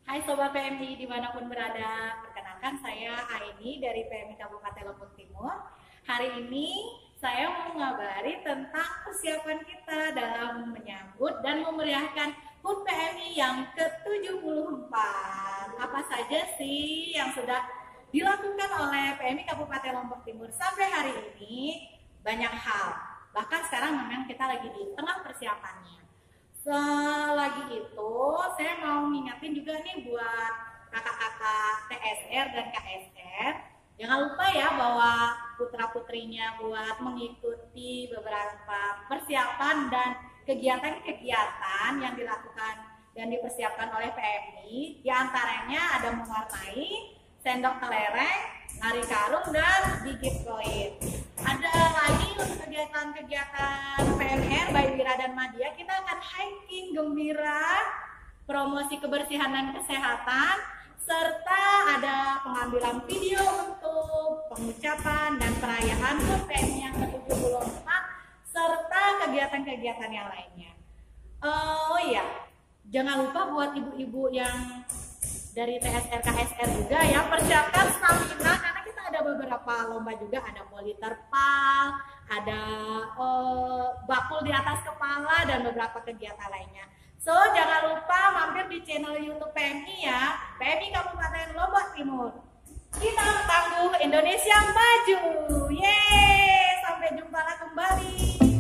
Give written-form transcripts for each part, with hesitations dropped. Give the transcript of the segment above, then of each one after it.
Hai Sobat PMI dimanapun berada, perkenalkan saya Aini dari PMI Kabupaten Lombok Timur. Hari ini saya mau mengabari tentang persiapan kita dalam menyambut dan memeriahkan HUT PMI yang ke-74. Apa saja sih yang sudah dilakukan oleh PMI Kabupaten Lombok Timur sampai hari ini? Banyak hal, bahkan sekarang memang kita lagi di tengah persiapannya. Selagi itu, saya mau ngingetin juga nih buat kakak-kakak TSR dan KSR. Jangan lupa ya bahwa putra-putrinya buat mengikuti beberapa persiapan dan kegiatan-kegiatan yang dilakukan dan dipersiapkan oleh PMI. Di antaranya ada mewarnai, sendok kelereng, lari karung, dan gigit koin. Ada lagi untuk kegiatan-kegiatan PMR, Bayi Wira dan Madya, kita akan hiking gembira, promosi kebersihan dan kesehatan, serta ada pengambilan video untuk pengucapan dan perayaan HUT PMI yang ke-74, serta kegiatan-kegiatan yang lainnya. Oh iya, jangan lupa buat ibu-ibu yang dari TSR KSR juga ya, persiapkan stamina karena kita ada beberapa lomba juga, ada voli terpal, ada bakul di atas kepala dan beberapa kegiatan lainnya. So jangan lupa mampir di channel YouTube PMI ya, PMI Kabupaten Lombok Timur. Kita tangguh Indonesia maju. Yeay, sampai jumpa lagi kembali.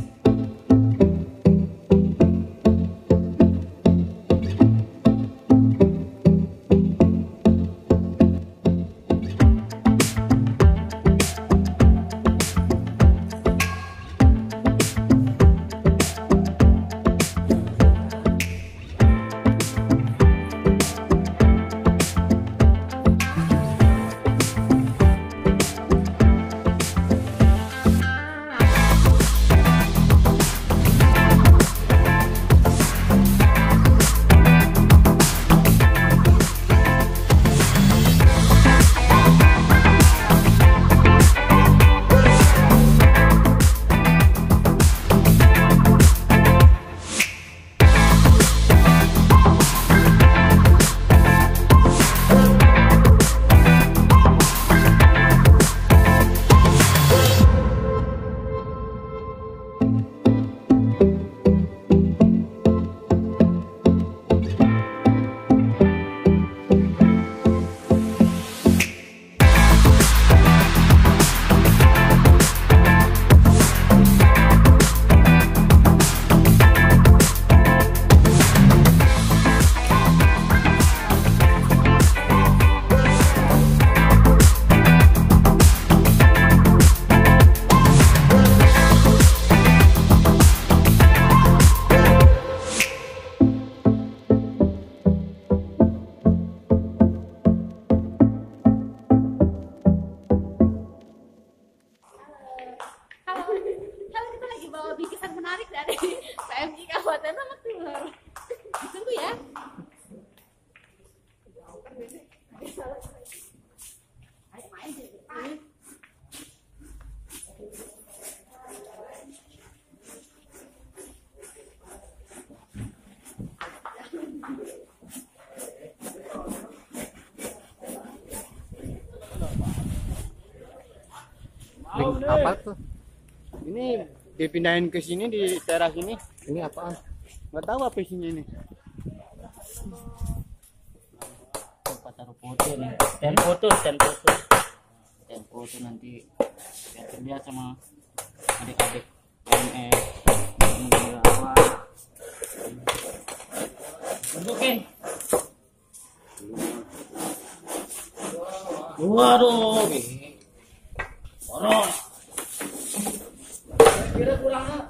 Bingkisan menarik dari PMI Kabupaten Lombok Timur. Ditunggu ya. Apa tuh? Ini dipindahin ke sini di teras ini. Ini apaan? Nggak tahu apa isinya ini. Tempat taruh foto nih. Stand foto nanti lihat sama adik-adik PMS. Tunjukin. Waduh, boros. Kira kurang